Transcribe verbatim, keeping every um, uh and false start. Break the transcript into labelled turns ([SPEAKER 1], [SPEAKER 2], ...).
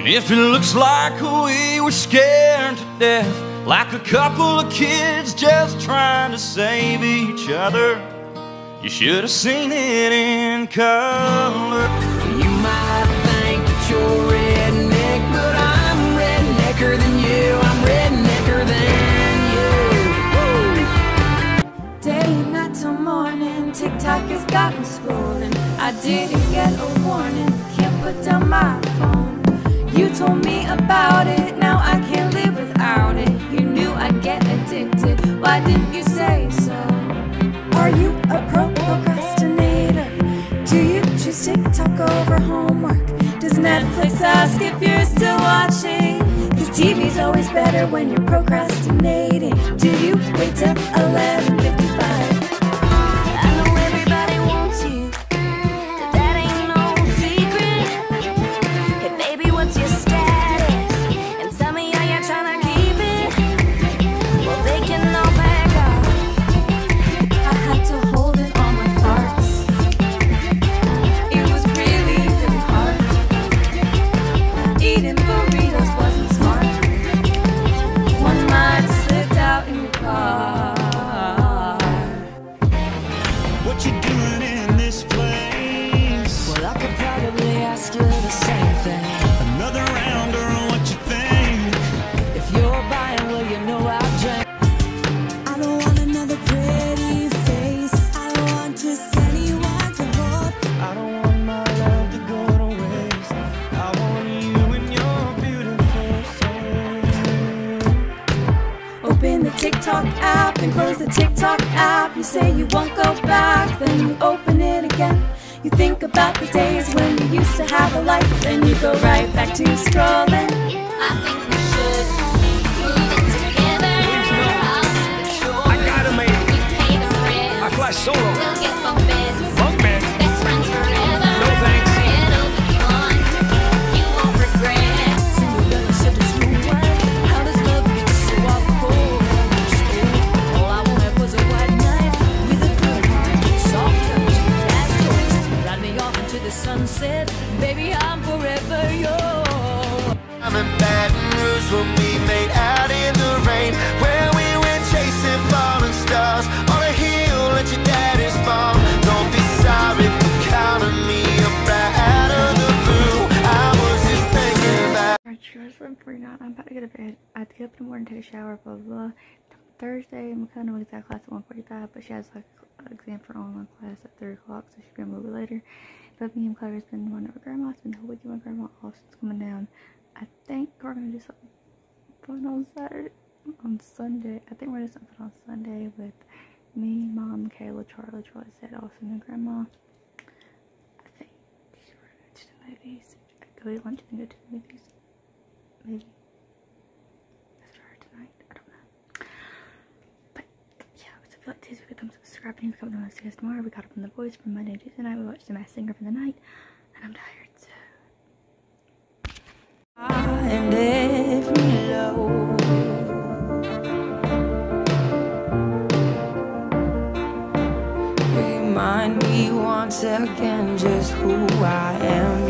[SPEAKER 1] If it looks like we were scared to death, like a couple of kids just trying to save each other, you should have seen it in color.
[SPEAKER 2] You might think that you're redneck, but I'm rednecker than you. I'm rednecker than you.
[SPEAKER 3] Day and night till morning, TikTok has got me scrolling. I didn't get a warning, can't put down my phone. You told me about it, now I can't live without it. You knew I'd get addicted, why didn't you say so? Are you a pro procrastinator? Do you choose TikTok over homework? Does Netflix ask if you're still watching? Cause T V's always better when you're procrastinating. Do you wait till eleven fifty-five?
[SPEAKER 4] What you doing in this place?
[SPEAKER 2] Well, I could probably ask you the same thing.
[SPEAKER 4] Another round, girl, what you think?
[SPEAKER 2] If you're buying, well, you know I'll drink.
[SPEAKER 3] I don't want another pretty face. I don't want just anyone to hold.
[SPEAKER 4] I don't want my love to go to waste. I want you and your beautiful soul.
[SPEAKER 3] Open the TikTok app and close the TikTok app. You say you won't go back, then you open it again. You think about the days when you used to have a life, then you go right back to scrolling.
[SPEAKER 5] I think we should move in together.
[SPEAKER 4] I gotta make it.
[SPEAKER 5] You pay the rent.
[SPEAKER 4] I fly solo.
[SPEAKER 5] We'll get bunk beds.
[SPEAKER 4] Bunk beds.
[SPEAKER 5] Best friends forever.
[SPEAKER 4] No thanks.
[SPEAKER 5] It'll be fun. You won't regret.
[SPEAKER 2] Cinderella said there's no way. How does love get so off cold? All I wanted was a white knight with a good heart, soft touch, fast toys. Ride me off into the sunset, baby, I'm forever yours.
[SPEAKER 6] I'm in Baton Rouge when we made out in the rain, where we went chasing falling stars on a hill at your daddy's farm. Don't be sorry for counting me up right out of the blue. I was just thinking about.
[SPEAKER 7] Alright, yours from forty-nine. I'm about to get to bed. I have to get up in the morning, take a shower, blah blah blah. Thursday, McKenna was at class at one forty-five, but she has like an exam for online class at three o'clock, so she'll be a little bit later. But me and Claire's been one of her grandma's, been the whole weekend with grandma. Austin's coming down. I think we're gonna do something fun on Saturday, on Sunday. I think we're gonna do something on Sunday with me, Mom, Kayla, Charlie, Charlie said, Austin, and Grandma. I think we're gonna go to the movies. Go eat lunch and go to the movies. Maybe. Let's try it tonight. I don't know. But yeah, so if you like this, thumbs up, subscribe, and come to see us tomorrow. We got up on The Voice from Monday, Tuesday night. We watched The Masked Singer for the night, and I'm tired, so.
[SPEAKER 2] And every low. Remind me once again just who I am.